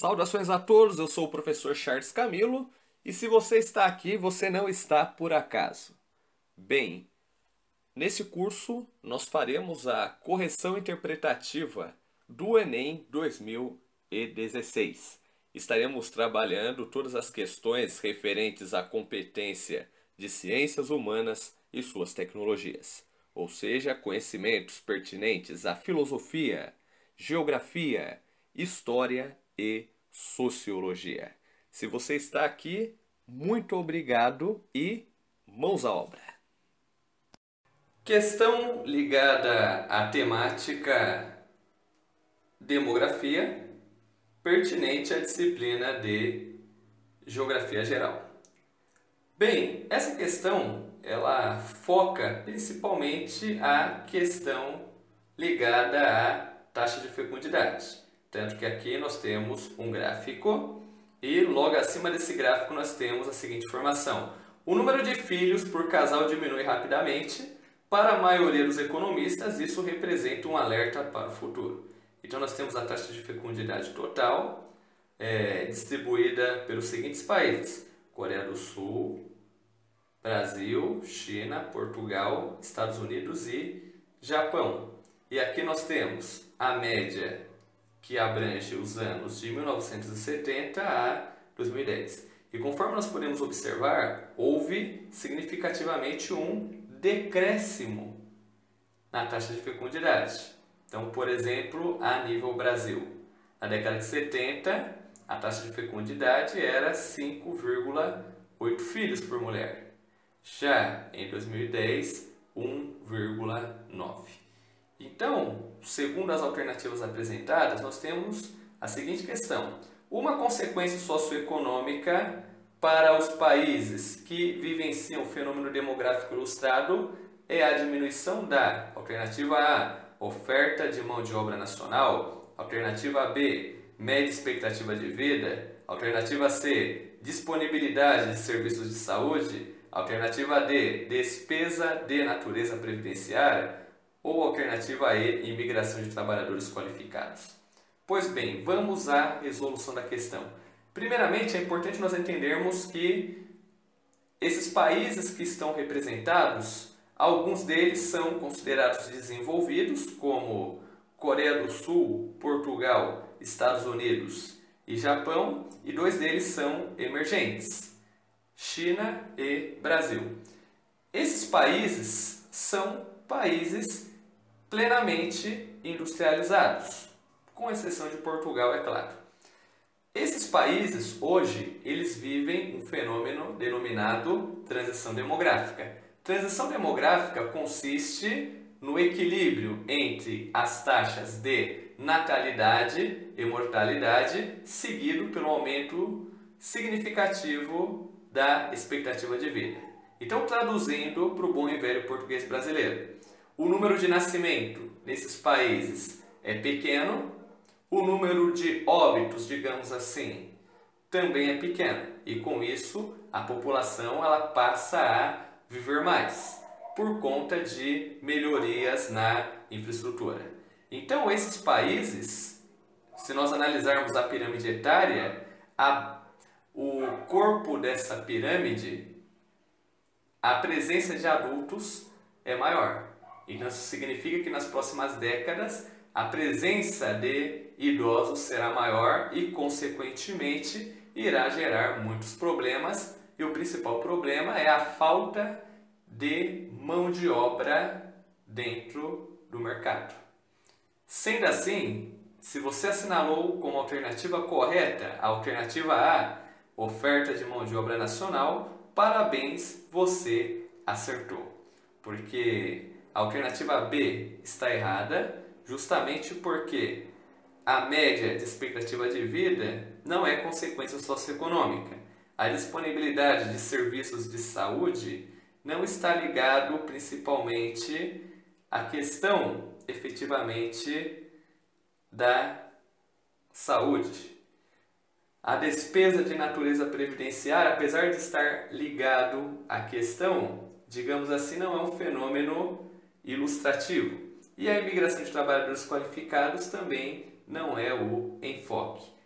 Saudações a todos, eu sou o professor Charles Camilo e se você está aqui, você não está por acaso. Bem, nesse curso nós faremos a correção interpretativa do Enem 2016. Estaremos trabalhando todas as questões referentes à competência de ciências humanas e suas tecnologias, ou seja, conhecimentos pertinentes à filosofia, geografia, história e sociologia. Se você está aqui, muito obrigado e mãos à obra. Questão ligada à temática demografia, pertinente à disciplina de geografia geral. Bem, essa questão ela foca principalmente a questão ligada à taxa de fecundidade. Tanto que aqui nós temos um gráfico e logo acima desse gráfico nós temos a seguinte informação. O número de filhos por casal diminui rapidamente. Para a maioria dos economistas, isso representa um alerta para o futuro. Então nós temos a taxa de fecundidade total distribuída pelos seguintes países: Coreia do Sul, Brasil, China, Portugal, Estados Unidos e Japão. E aqui nós temos a média que abrange os anos de 1970 a 2010. E conforme nós podemos observar, houve significativamente um decréscimo na taxa de fecundidade. Então, por exemplo, a nível Brasil, na década de 70, a taxa de fecundidade era 5,8 filhos por mulher. Já em 2010, 1,9. Então, segundo as alternativas apresentadas, nós temos a seguinte questão. Uma consequência socioeconômica para os países que vivenciam o fenômeno demográfico ilustrado é a diminuição da alternativa A, oferta de mão de obra nacional, alternativa B, média expectativa de vida, alternativa C, disponibilidade de serviços de saúde, alternativa D, despesa de natureza previdenciária, ou alternativa E, imigração de trabalhadores qualificados. Pois bem, vamos à resolução da questão. Primeiramente, é importante nós entendermos que esses países que estão representados, alguns deles são considerados desenvolvidos, como Coreia do Sul, Portugal, Estados Unidos e Japão, e dois deles são emergentes, China e Brasil. Esses países são países plenamente industrializados, com exceção de Portugal, é claro. Esses países, hoje, eles vivem um fenômeno denominado transição demográfica. Transição demográfica consiste no equilíbrio entre as taxas de natalidade e mortalidade, seguido pelo aumento significativo da expectativa de vida. Então, traduzindo para o bom e velho português brasileiro, o número de nascimento nesses países é pequeno, o número de óbitos, digamos assim, também é pequeno. E com isso, a população ela passa a viver mais, por conta de melhorias na infraestrutura. Então, esses países, se nós analisarmos a pirâmide etária, o corpo dessa pirâmide, a presença de adultos é maior. Então, isso significa que nas próximas décadas a presença de idosos será maior e, consequentemente, irá gerar muitos problemas. E o principal problema é a falta de mão de obra dentro do mercado. Sendo assim, se você assinalou como alternativa correta a alternativa A, oferta de mão de obra nacional, parabéns, você acertou. Porque a alternativa B está errada, justamente porque a média de expectativa de vida não é consequência socioeconômica. A disponibilidade de serviços de saúde não está ligado principalmente à questão, efetivamente, da saúde. A despesa de natureza previdenciária, apesar de estar ligado à questão, digamos assim, não é um fenômeno ilustrativo. E a imigração de trabalhadores qualificados também não é o enfoque.